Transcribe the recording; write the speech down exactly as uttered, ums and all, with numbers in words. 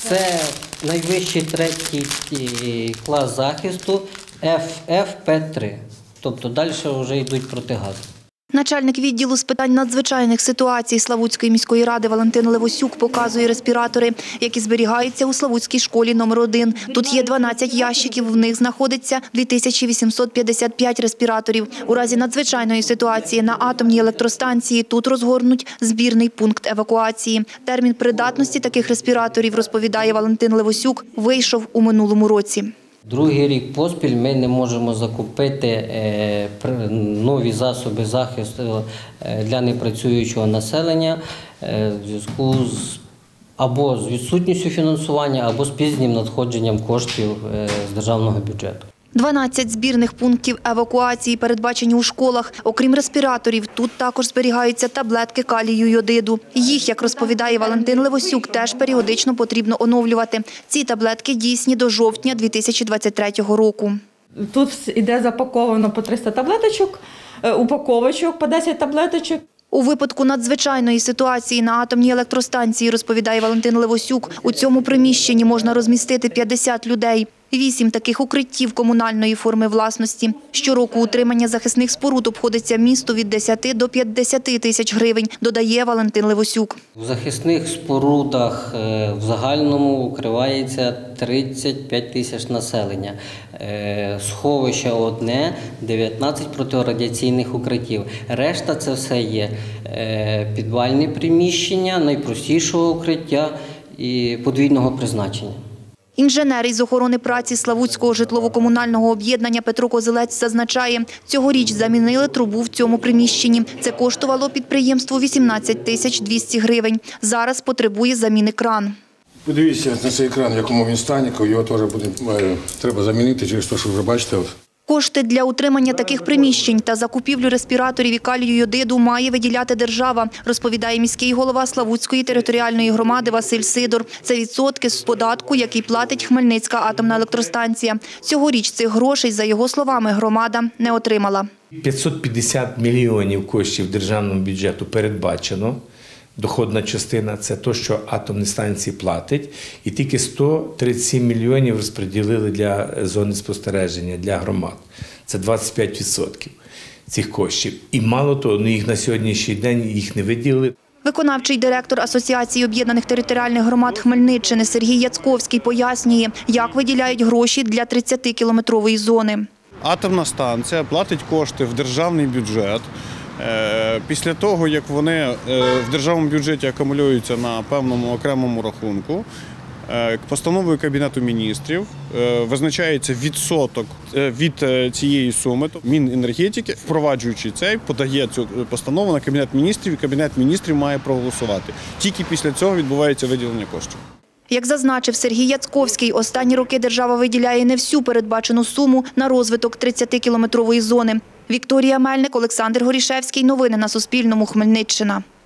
Це найвищий третій клас захисту еф еф пе три. Тобто далі вже йдуть протигази. Начальник відділу з питань надзвичайних ситуацій Славутської міської ради Валентин Левосюк показує респіратори, які зберігаються у Славутській школі номер один. Тут є дванадцять ящиків, в них знаходиться дві тисячі вісімсот п'ятдесят п'ять респіраторів. У разі надзвичайної ситуації на атомній електростанції тут розгорнуть збірний пункт евакуації. Термін придатності таких респіраторів, розповідає Валентин Левосюк, вийшов у минулому році. Другий рік поспіль ми не можемо закупити нові засоби захисту для непрацюючого населення в зв'язку з або з відсутністю фінансування, або з пізнім надходженням коштів з державного бюджету. дванадцять збірних пунктів евакуації передбачені у школах. Окрім респіраторів, тут також зберігаються таблетки калію йодиду. Їх, як розповідає Валентин Левосюк, теж періодично потрібно оновлювати. Ці таблетки дійсні до жовтня дві тисячі двадцять третього року. Тут іде запаковано по триста таблеточок, упаковочок по десять таблеточок. У випадку надзвичайної ситуації на атомній електростанції, розповідає Валентин Левосюк, у цьому приміщенні можна розмістити п'ятдесят людей. Вісім таких укриттів комунальної форми власності. Щороку утримання захисних споруд обходиться місту від десяти до п'ятдесяти тисяч гривень, додає Валентин Левосюк. У захисних спорудах в загальному укривається тридцять п'ять тисяч населення. Сховище одне, дев'ятнадцять протирадіаційних укриттів. Решта це все є підвальні приміщення, найпростішого укриття і подвійного призначення. Інженер із охорони праці Славутського житлово-комунального об'єднання Петро Козелець зазначає, цьогоріч замінили трубу в цьому приміщенні. Це коштувало підприємству вісімнадцять тисяч двісті гривень. Зараз потребує заміни кран. Подивіться на цей кран, в якому він стані, його теж буде, треба замінити через те, що вже бачите. Кошти для утримання таких приміщень та закупівлю респіраторів і калію йодиду має виділяти держава, розповідає міський голова Славутської територіальної громади Василь Сидор. Це відсотки з податку, який платить Хмельницька атомна електростанція. Цьогоріч цих грошей, за його словами, громада не отримала. п'ятсот п'ятдесят мільйонів коштів державного бюджету передбачено. Доходна частина – це те, що атомні станції платить, і тільки сто тридцять сім мільйонів розподілили для зони спостереження, для громад. Це двадцять п'ять відсотків цих коштів. І мало того, ну їх на сьогоднішній день їх не виділили. Виконавчий директор Асоціації об'єднаних територіальних громад Хмельниччини Сергій Яцковський пояснює, як виділяють гроші для тридцятикілометрової зони. Атомна станція платить кошти в державний бюджет. Після того, як вони в державному бюджеті акумулюються на певному окремому рахунку, постановою Кабінету міністрів визначається відсоток від цієї суми. Міненергетики, впроваджуючи цей, подає цю постанову на Кабінет міністрів, і Кабінет міністрів має проголосувати. Тільки після цього відбувається виділення коштів. Як зазначив Сергій Яцковський, останні роки держава виділяє не всю передбачену суму на розвиток тридцятикілометрової зони. Вікторія Мельник, Олександр Горішевський. Новини на Суспільному. Хмельниччина.